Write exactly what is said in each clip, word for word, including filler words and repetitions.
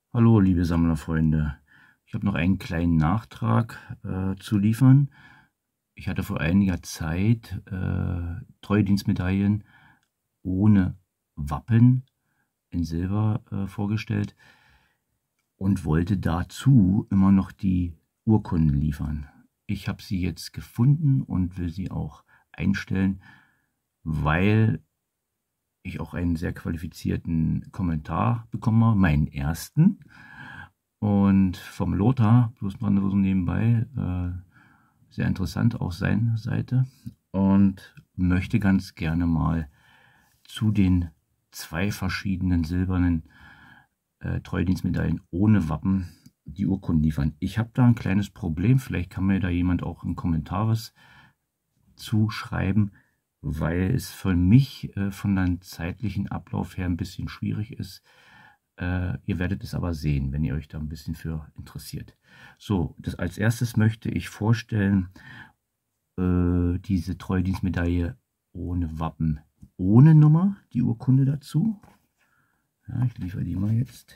Hallo liebe Sammlerfreunde, ich habe noch einen kleinen Nachtrag äh, zu liefern. Ich hatte vor einiger Zeit äh, Treuedienstmedaillen ohne Wappen in Silber äh, vorgestellt und wollte dazu immer noch die Urkunden liefern. Ich habe sie jetzt gefunden und will sie auch einstellen, weil ich auch einen sehr qualifizierten Kommentar bekommen habe, meinen ersten. Und vom Lothar, bloß mal so nebenbei, äh, sehr interessant auf seiner Seite. Und möchte ganz gerne mal zu den zwei verschiedenen silbernen äh, Treuedienstmedaillen ohne Wappen die Urkunden liefern. Ich habe da ein kleines Problem, vielleicht kann mir da jemand auch einen Kommentar was zuschreiben, weil es für mich äh, von einem zeitlichen Ablauf her ein bisschen schwierig ist. Äh, ihr werdet es aber sehen, wenn ihr euch da ein bisschen für interessiert. So, das, als erstes möchte ich vorstellen, äh, diese Treuedienstmedaille ohne Wappen, ohne Nummer, die Urkunde dazu. Ja, ich liefere die mal jetzt.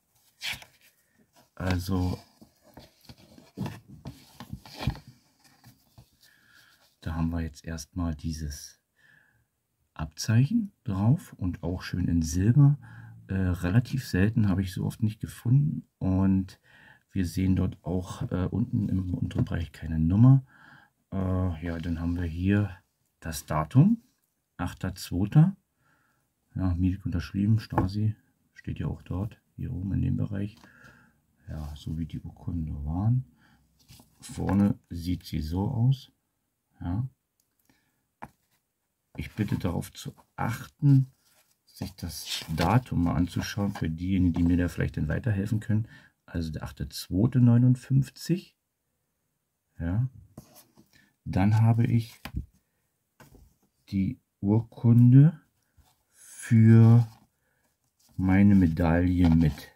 Also, da haben wir jetzt erstmal dieses Abzeichen drauf und auch schön in Silber. Äh, relativ selten, habe ich so oft nicht gefunden. Und wir sehen dort auch äh, unten im unteren Bereich keine Nummer. Äh, ja, dann haben wir hier das Datum, achter zweiter Ja, Mietag unterschrieben, Stasi, steht ja auch dort, hier oben in dem Bereich. Ja, so wie die Urkunde waren. Vorne sieht sie so aus. Ja. Ich bitte darauf zu achten, sich das Datum mal anzuschauen, für diejenigen, die mir da vielleicht dann weiterhelfen können. Also der achter zweiter neunundfünfzig. Ja. Dann habe ich die Urkunde für meine Medaille mit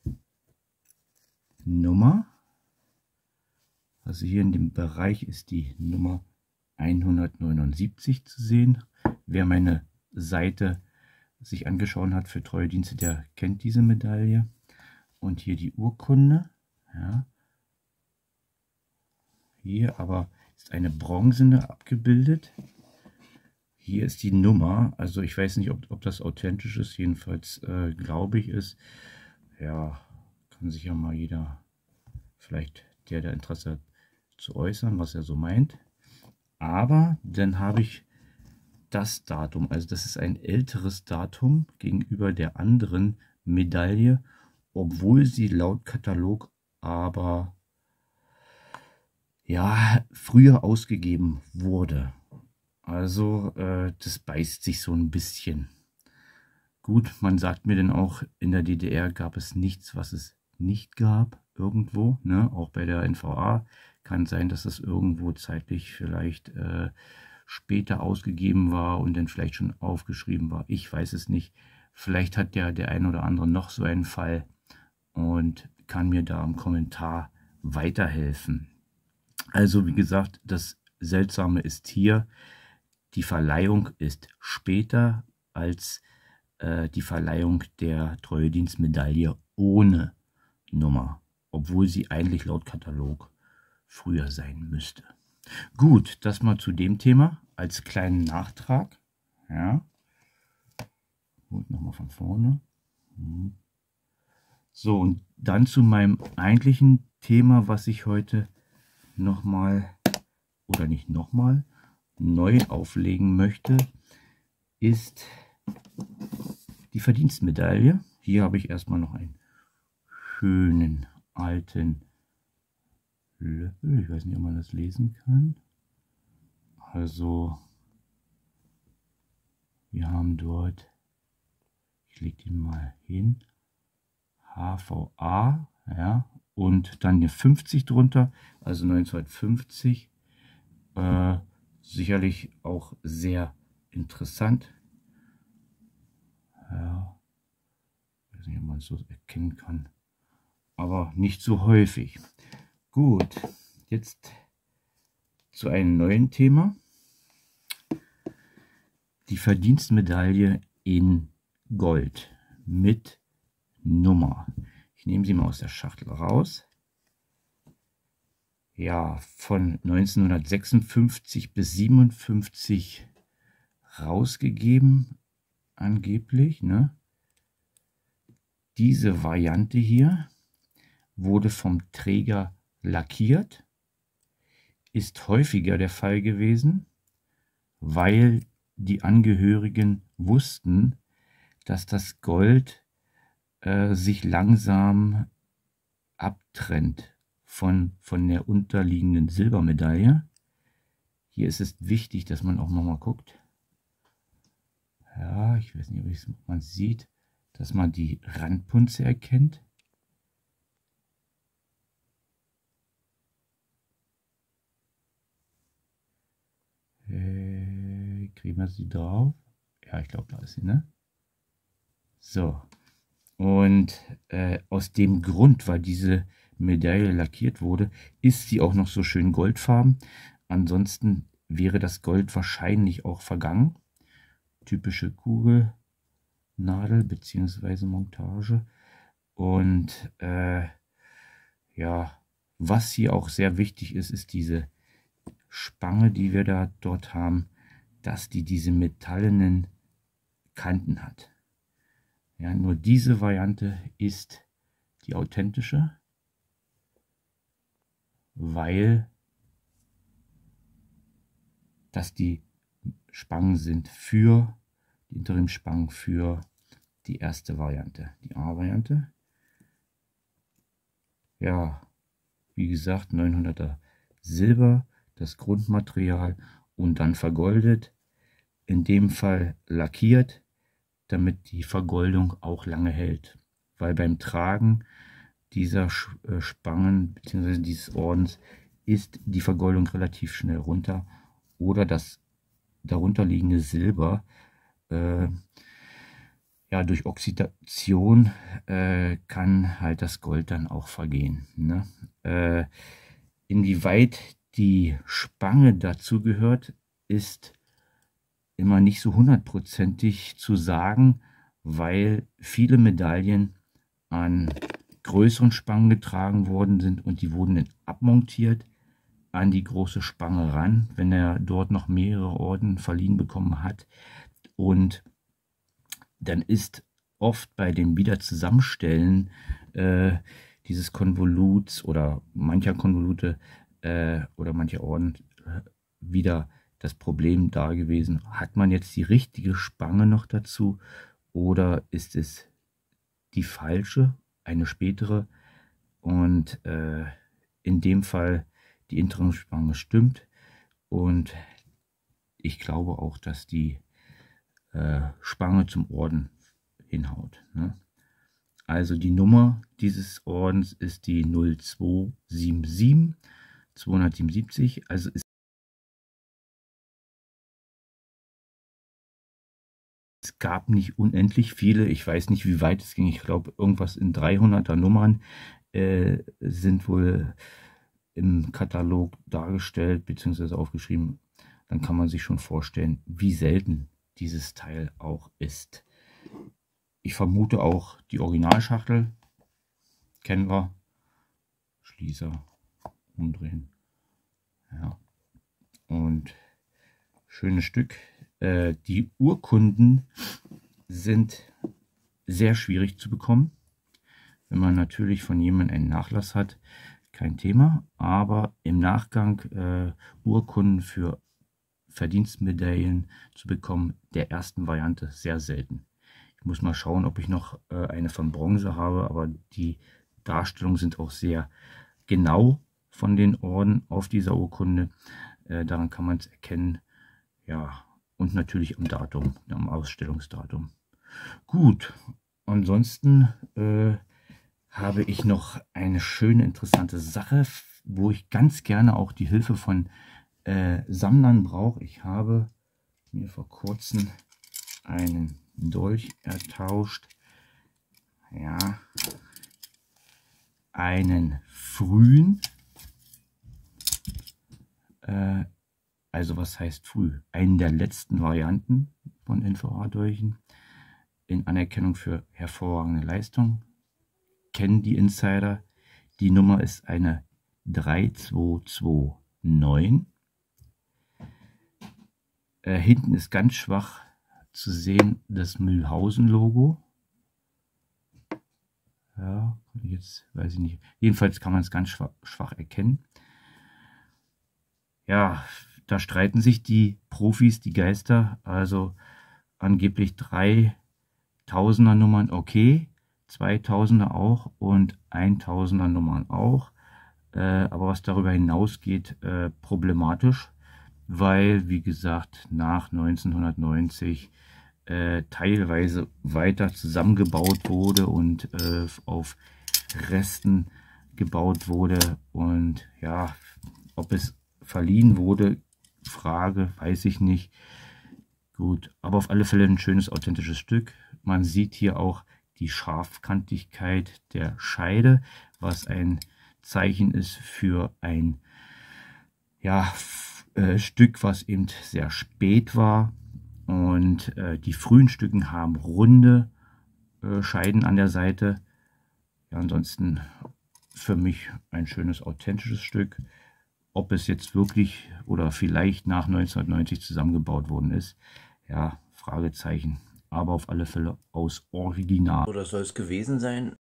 Nummer. Also hier in dem Bereich ist die Nummer hundertneunundsiebzig zu sehen. Wer meine Seite sich angeschaut hat für Treuedienste, der kennt diese Medaille. Und hier die Urkunde. Ja. Hier aber ist eine bronzene abgebildet. Hier ist die Nummer. Also ich weiß nicht, ob, ob das authentisch ist. Jedenfalls äh, glaube ich es. Ja, kann sich ja mal jeder, vielleicht der, der Interesse hat, zu äußern, was er so meint. Aber dann habe ich das Datum, also das ist ein älteres Datum gegenüber der anderen Medaille, obwohl sie laut Katalog aber ja früher ausgegeben wurde. Also äh, das beißt sich so ein bisschen. Gut, man sagt mir dann auch, in der D D R gab es nichts, was es nicht gab, irgendwo, ne? Auch bei der N V A kann sein, dass das irgendwo zeitlich vielleicht äh, später ausgegeben war und dann vielleicht schon aufgeschrieben war. Ich weiß es nicht. Vielleicht hat der, der ein oder andere noch so einen Fall und kann mir da im Kommentar weiterhelfen. Also wie gesagt, das Seltsame ist hier, die Verleihung ist später als äh, die Verleihung der Treuedienstmedaille ohne Nummer, obwohl sie eigentlich laut Katalog früher sein müsste. Gut, das mal zu dem Thema als kleinen Nachtrag. Ja. Gut, nochmal von vorne. So, und dann zu meinem eigentlichen Thema, was ich heute nochmal, oder nicht nochmal, neu auflegen möchte, ist die Verdienstmedaille. Hier habe ich erstmal noch einen schönen alten Löffel. Ich weiß nicht, ob man das lesen kann. Also, wir haben dort, ich lege den mal hin, H V A, ja, und dann eine fünfzig drunter, also neunzehnhundertfünfzig. Äh, sicherlich auch sehr interessant. Ja, ich weiß nicht, ob man es so erkennen kann, aber nicht so häufig. Gut, jetzt zu einem neuen Thema. Die Verdienstmedaille in Gold mit Nummer. Ich nehme sie mal aus der Schachtel raus. Ja, von neunzehnhundertsechsundfünfzig bis siebenundfünfzig rausgegeben, angeblich, ne? Diese Variante hier wurde vom Träger lackiert, ist häufiger der Fall gewesen, weil die Angehörigen wussten, dass das Gold äh, sich langsam abtrennt von, von der unterliegenden Silbermedaille. Hier ist es wichtig, dass man auch nochmal guckt. Ja, ich weiß nicht, ob man sieht, dass man die Randpunze erkennt. Äh, kriegen wir sie drauf? Ja, ich glaube, da ist sie, ne? So. Und äh, aus dem Grund, weil diese Medaille lackiert wurde, ist sie auch noch so schön goldfarben. Ansonsten wäre das Gold wahrscheinlich auch vergangen. Typische Kugelnadel bzw. Montage. Und äh, ja, was hier auch sehr wichtig ist, ist diese Spange, die wir da dort haben, dass die diese metallenen Kanten hat. Ja, nur diese Variante ist die authentische, weil das die Spangen sind für die Interimspangen für die erste Variante, die A-Variante. Ja, wie gesagt, neunhunderter Silber, das Grundmaterial, und dann vergoldet, in dem Fall lackiert, damit die Vergoldung auch lange hält. Weil beim Tragen dieser Spangen bzw. dieses Ordens ist die Vergoldung relativ schnell runter, oder das darunterliegende Silber äh, ja, durch Oxidation äh, kann halt das Gold dann auch vergehen, ne? Äh, inwieweit die Spange dazu gehört, ist immer nicht so hundertprozentig zu sagen, weil viele Medaillen an größeren Spangen getragen worden sind und die wurden dann abmontiert an die große Spange ran, wenn er dort noch mehrere Orden verliehen bekommen hat. Und dann ist oft bei dem Wiederzusammenstellen äh, dieses Konvoluts oder mancher Konvolute äh, oder mancher Orden äh, wieder das Problem da gewesen. Hat man jetzt die richtige Spange noch dazu oder ist es die falsche, eine spätere? Und äh, in dem Fall die Interimspange stimmt, und ich glaube auch, dass die äh, Spange zum Orden hinhaut, ne? Also die Nummer dieses Ordens ist die null zwei sieben sieben zweihundertsiebenundsiebzig. Also ist es gab nicht unendlich viele, ich weiß nicht, wie weit es ging, ich glaube irgendwas in dreihunderter Nummern äh, sind wohl im Katalog dargestellt bzw. aufgeschrieben. Dann kann man sich schon vorstellen, wie selten dieses Teil auch ist. Ich vermute auch die Originalschachtel kennen wir. Schließer umdrehen. Ja. Und schönes Stück. Äh, die Urkunden sind sehr schwierig zu bekommen. Wenn man natürlich von jemandem einen Nachlass hat, kein Thema. Aber im Nachgang äh, Urkunden für Verdienstmedaillen zu bekommen, der ersten Variante, sehr selten. Ich muss mal schauen, ob ich noch äh, eine von Bronze habe, aber die Darstellungen sind auch sehr genau von den Orden auf dieser Urkunde. Äh, daran kann man es erkennen. Ja, und natürlich am Datum, am Ausstellungsdatum. Gut, ansonsten äh, habe ich noch eine schöne, interessante Sache, wo ich ganz gerne auch die Hilfe von äh, Sammlern brauche. Ich habe mir vor kurzem einen Dolch ertauscht. Ja, einen frühen, äh, also was heißt früh? Einen der letzten Varianten von N V A-Dolchen in Anerkennung für hervorragende Leistung. kennen die Insider. Die Nummer ist eine drei zwei zwei neun. Äh, hinten ist ganz schwach zu sehen das Mühlhausen-Logo. Ja, jetzt weiß ich nicht. Jedenfalls kann man es ganz schwach, schwach erkennen. Ja, da streiten sich die Profis, die Geister. Also angeblich drei Tausender Nummern okay, zweitausender auch und tausender Nummern auch. Äh, aber was darüber hinausgeht, äh, problematisch, weil, wie gesagt, nach neunzehnhundertneunzig äh, teilweise weiter zusammengebaut wurde und äh, auf Resten gebaut wurde. Und ja, ob es verliehen wurde, Frage, weiß ich nicht. Gut, aber auf alle Fälle ein schönes, authentisches Stück. Man sieht hier auch die Scharfkantigkeit der Scheide, was ein Zeichen ist für ein ja, äh, Stück, was eben sehr spät war. Und äh, die frühen Stücken haben runde äh, Scheiden an der Seite. Ja, ansonsten für mich ein schönes, authentisches Stück. Ob es jetzt wirklich oder vielleicht nach neunzehnhundertneunzig zusammengebaut worden ist, ja, Fragezeichen. Aber auf alle Fälle aus Original. Oder soll es gewesen sein?